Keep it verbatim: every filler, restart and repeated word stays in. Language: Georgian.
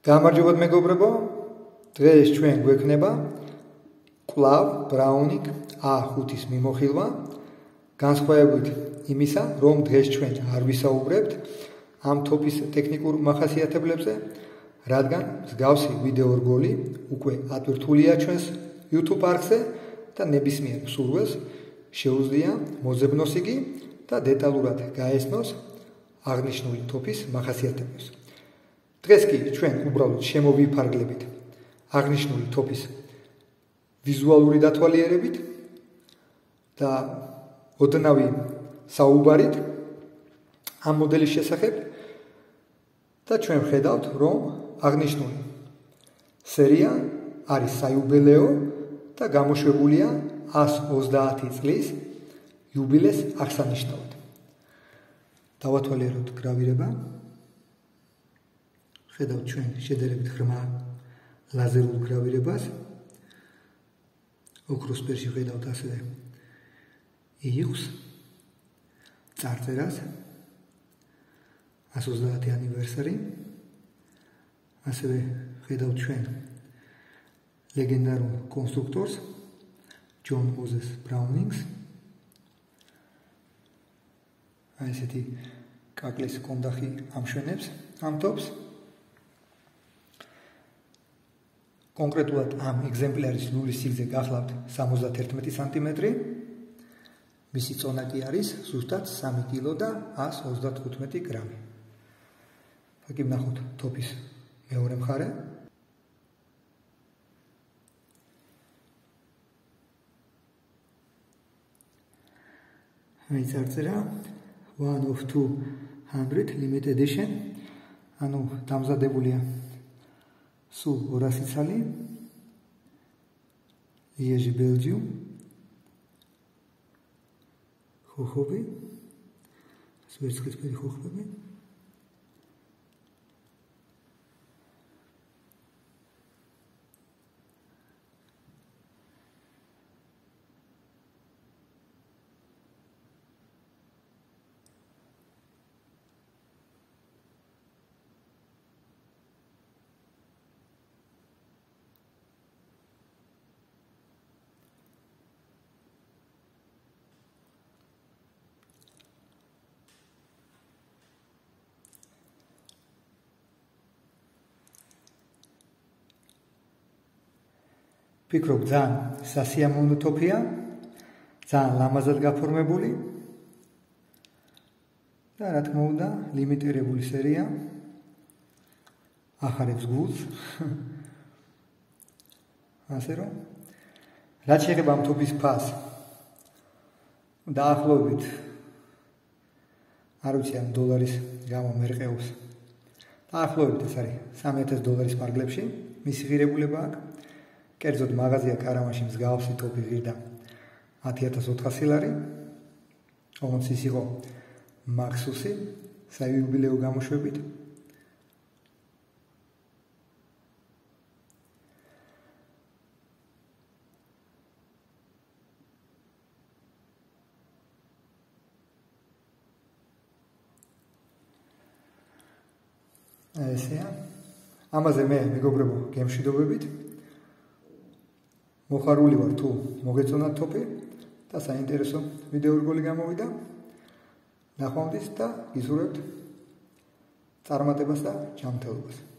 გამარჯობათ მეგობრებო, დღეს ჩვენ გვექნება კვლავ ბრაუნინგ A ხუთის მიმოხილვა, განსხვავებით იმისა, რომ დღეს ჩვენ არ ვისაუბრებთ ამ თოფის ტექნიკურ მახასიათებლებზე, რადგან მსგავსი ვიდეო რგოლი უკვე ატვირთულია ჩვენს YouTube არხზე და ნებისმიერ მსურველს შეუძლია მოძებნოს იგი და დეტალურად გაესწროს აღნიშნული თოფის მახასიათებლებს. დღეს კი ჩვენ უბრალოდ შემოვიფარგლებით აღნიშნული თოფის ვიზუალური დათვალიერებით და ოდნავი საუბარით ამ მოდელის შესახებ და ჩვენ ვხედავთ, რომ აღნიშნული სერია არის საიუბილეო და გამოშვებულია ას ოცდაათი წლის იუბილეს აღსანიშნავად. დავათვალიეროთ გრავირება. ხედავთ ჩვენ შედარებით ღრმა ლაზერულ გრავირებას. ოქროსფერში ხედავთ ასევე იღს, წარწერას, ას ოცდაათი ანივერსარი. ასევე ხედავთ ჩვენ ლეგენდარულ კონსტრუქტორს ჯონ მოზეს ბრაუნინგს. აი ესეთი კაკლის კონდახი ამშვენებს ამ თოფს. კონკრეტულად ამ ეგზემპლარის ლულის სიგრძე გახლავთ სამოცდაერთმეტი სანტიმეტრი. მისი წონა კი არის ზუსტად სამი კილო და ას ოცდათხუთმეტი გრამი. აქ ვნახოთ თოფის მეორე მხარე. აი წარწერა one of two hundred limited edition. ანუ დამზადებულია სულ ორასი ცალი. Liège, Belgium. ხოხობი. სვერცხლისფერი ხოხობები. ფიქრობ, ძალიან სასიამოვნო თოფია, ძალიან ლამაზად გაფორმებული და რა თქმა უნდა, ლიმიტირებული სერია. ახარებს გულს. ასე რომ, რაც შეეხება ამ თოფის ფასს, დაახლოებით არ ვიცი ამ დოლარის გამო მერყეობს. დაახლოებით ეს არის სამი ათასი დოლარის ფარგლებში, მისი ღირებულება აქვს. კერძოდ მაღაზია კარამაში მსგავსი თოფი ღირდა ათი ათას ოთხასი ლარი, όμως ის იყო მაქსუსი, საიუბილეო გამოშვებით. ესეა. ამაზე მე მეგობრებო გემშვიდობებით. მოხარული ვარ თუ მოგეწონათ თოფი და საინტერესო ვიდეო რგოლი გამოვიდა. ნახვამდის და გისურვებთ წარმატებას და ჯანმრთელობას.